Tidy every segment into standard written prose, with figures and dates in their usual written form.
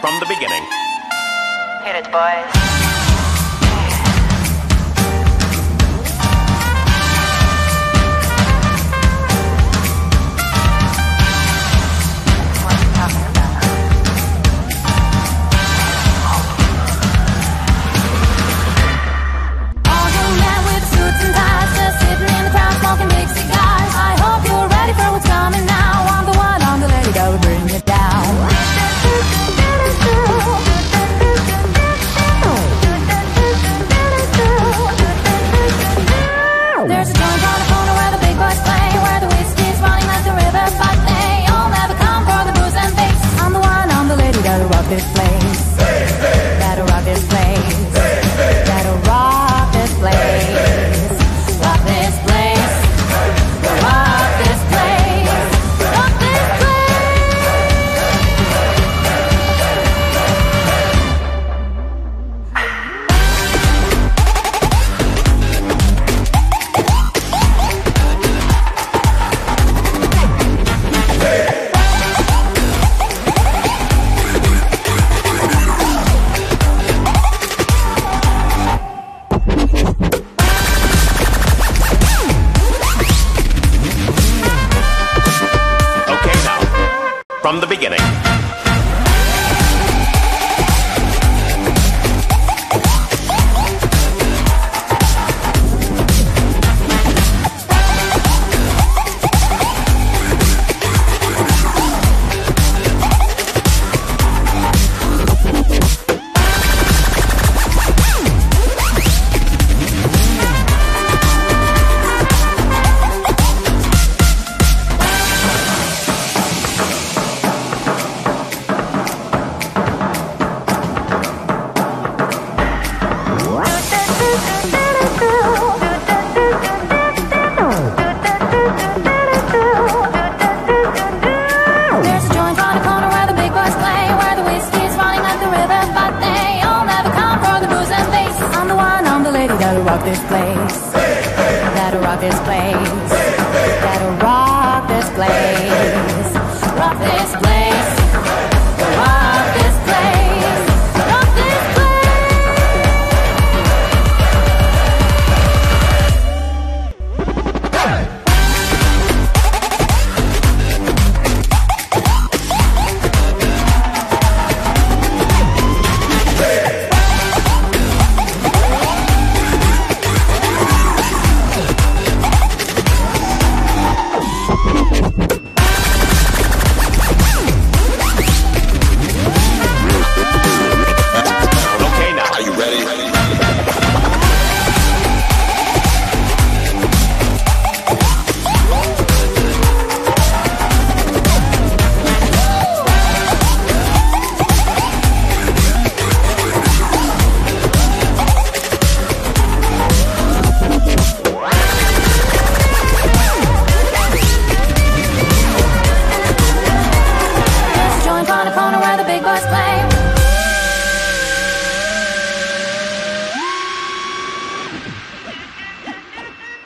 From the beginning. Hit it, boys. This place, that'll rock this place, that'll rock this place, rock this place, rock this place, rock this From the beginning. Rock this place, that'll rock this place, that'll rock this place, rock this place, rock this place, rock this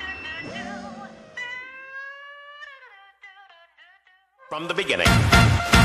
From the beginning.